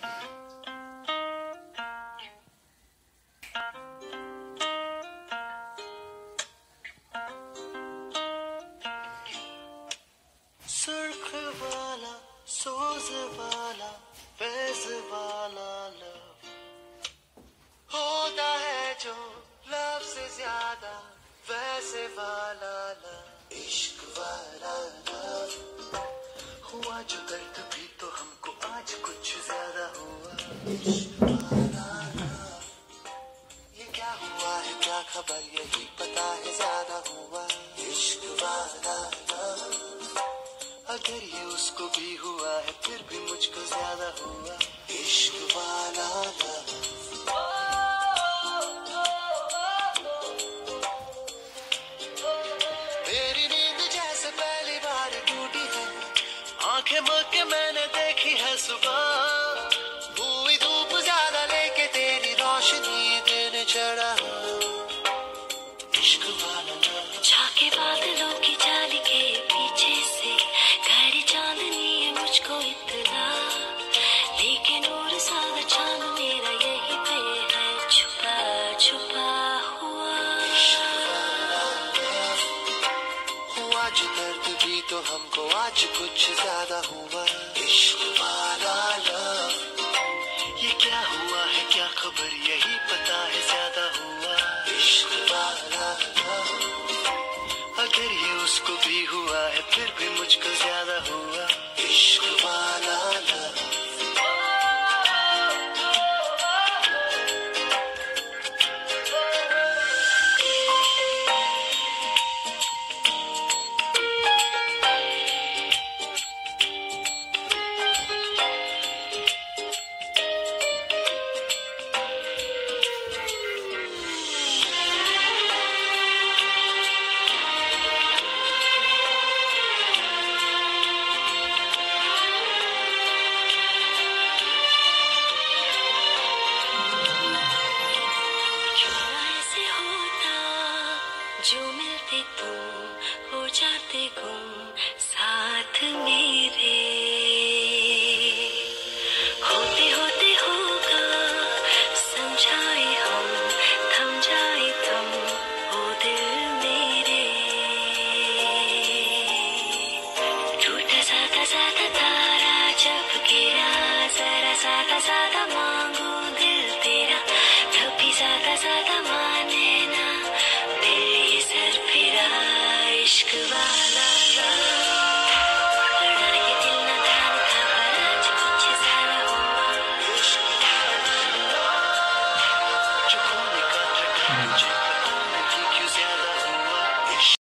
सुर्ख वाला सोज वाला फैज वाला लव होता है जो लव से ज्यादा वैसे वाला लव इश्क वाला लव हुआ जो दर्द भी तो हमको आज कुछ ज्यादा हुआ इश्क वाला लव ये क्या हुआ है क्या खबर यही पता है ज्यादा हुआ इश्क वाला लव अगर ये उसको भी हुआ है फिर भी मुझको ज्यादा हुआ इश्क वाला लव मेरी नींद जैसे पहली बार टूटी है आंखें मल के मैंने देखी है सुबह हुई धूप ज्यादा लेके तेरी रोशनी देने चढ़ा इश्क वाला लव झाके बादलों की जाली के पीछे से गहरी चांदनी है मुझको इतना लेकिन और सारा चांद मेरा यही पे है छुपा छुपा हुआ जो दर्द भी तो हमको आज कुछ ज्यादा हुआ इश्क वाला लव ये क्या हुआ है क्या खबर यही पता है ज्यादा हुआ इश्क वाला लव अगर ये उसको भी हुआ है फिर भी मुझको ज्यादा हुआ इश्क वाला लव जो मिलते तुम हो जाते गुम साथ मेरे होते होते होगा समझाए हम थम जाए तुम हो दिल मेरे टूटा सादा सादा तारा जब गिरा जरा सादा सादा मांगू दिल तेरा तभी सादा सादा